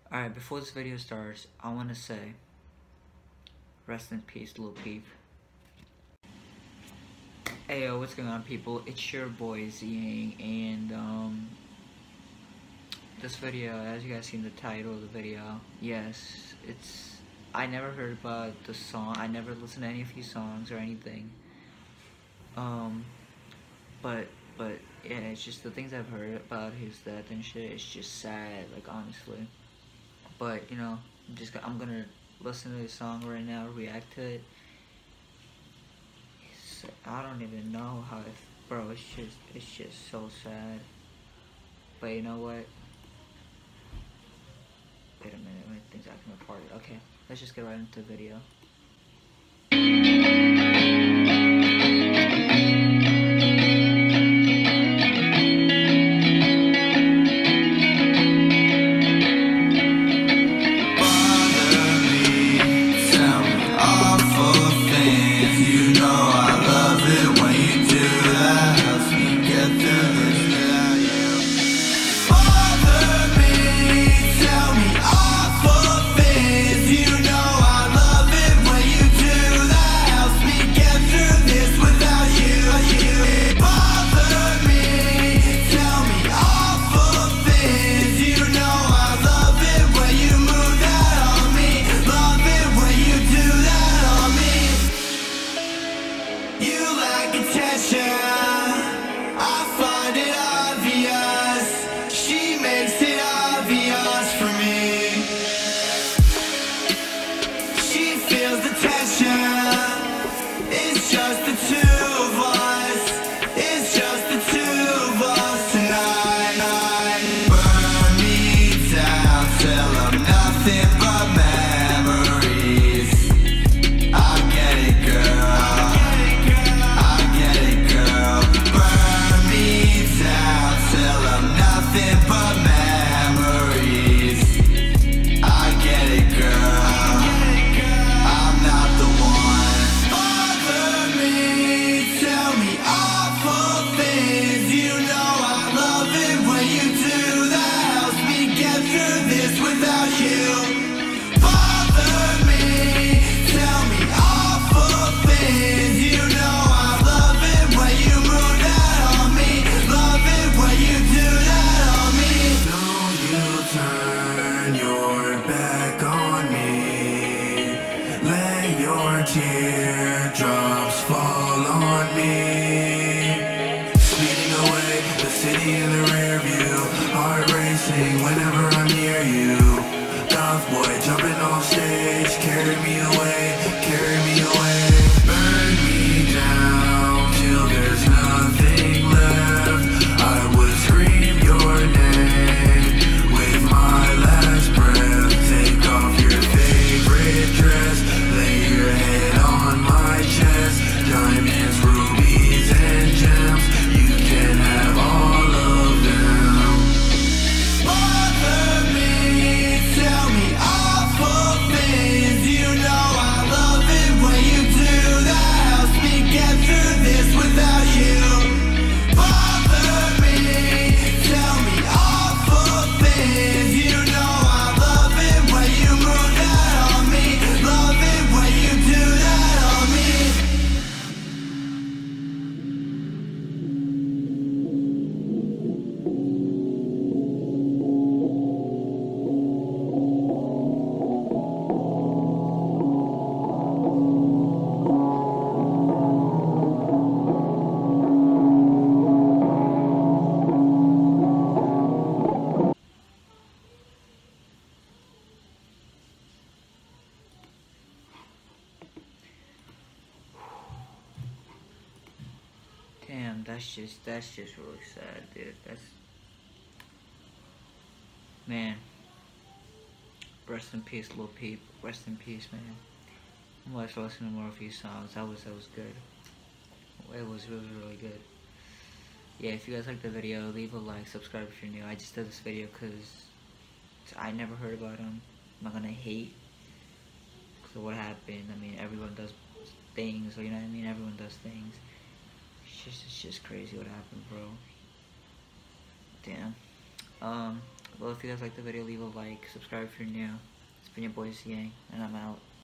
Alright, before this video starts, I want to say, rest in peace, Lil Peep. Hey yo, what's going on, people? It's your boy Ziyang, and this video, as you guys seen the title of the video, yes, I never heard about the song. I never listened to any of these songs or anything. But yeah, it's just the things I've heard about his death and shit. It's just sad, like, honestly. But you know, I'm gonna listen to the song right now, react to it. I don't even know how bro. It's just so sad. But you know what? Wait a minute, my thing's acting retarded. Okay, let's just get right into the video. Teardrops fall on me, speeding away, the city in the rear view, heart racing whenever I'm near you. Goth boy jumping off stage, carry me away, burn me down till there's nothing left. I would scream your name with my last breath. Take off your favorite dress, lay your head on my chest. Diamonds, rubies, and gems, you can have all of them. Bother me, tell me awful things. You know I love it when you do that. Helps me get through this without you. Bother me, tell me awful things. You know I love it when you move that on me. Love it when you do that on me. Damn, that's just really sad, dude. Man. Rest in peace, Lil Peep. Rest in peace, man. I'm gonna listen to more of these songs. That was good. It was really good. Yeah, if you guys liked the video, leave a like, subscribe if you're new. I just did this video because I never heard about him. I'm not gonna hate. So what happened? I mean, everyone does things, so you know what I mean? Everyone does things. It's just crazy what happened, bro. Damn. Well, if you guys like the video, leave a like, subscribe if you're new. It's been your boy Yang, and I'm out.